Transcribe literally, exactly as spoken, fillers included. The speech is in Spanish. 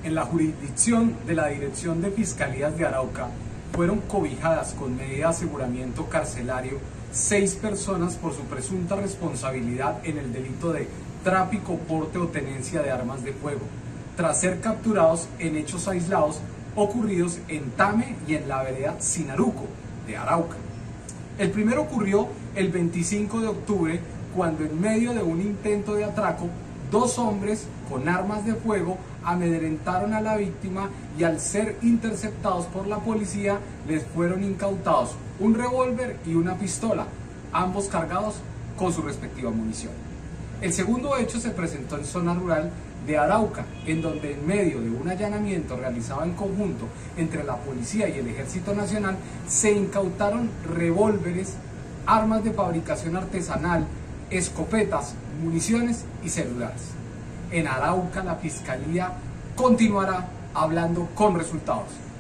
En la jurisdicción de la Dirección de Fiscalías de Arauca fueron cobijadas con medida de aseguramiento carcelario seis personas por su presunta responsabilidad en el delito de tráfico, porte o tenencia de armas de fuego, tras ser capturados en hechos aislados ocurridos en Tame y en la vereda Sinaruco de Arauca. El primero ocurrió el veinticinco de octubre, cuando en medio de un intento de atraco, dos hombres con armas de fuego amedrentaron a la víctima y al ser interceptados por la policía les fueron incautados un revólver y una pistola, ambos cargados con su respectiva munición. El segundo hecho se presentó en zona rural de Arauca, en donde en medio de un allanamiento realizado en conjunto entre la policía y el Ejército Nacional se incautaron revólveres, armas de fabricación artesanal, escopetas, municiones y celulares. En Arauca la Fiscalía continuará hablando con resultados.